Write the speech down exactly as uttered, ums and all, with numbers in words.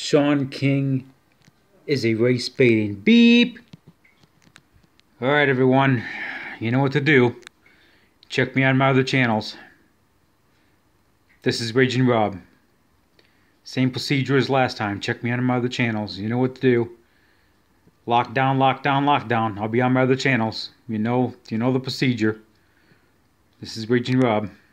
Sean King is a race baiting. Beep! Alright everyone, you know what to do. Check me on my other channels. This is Raging Rob. Same procedure as last time. Check me on my other channels. You know what to do. Lockdown, lockdown, lockdown. I'll be on my other channels. You know, you know the procedure. This is Raging Rob.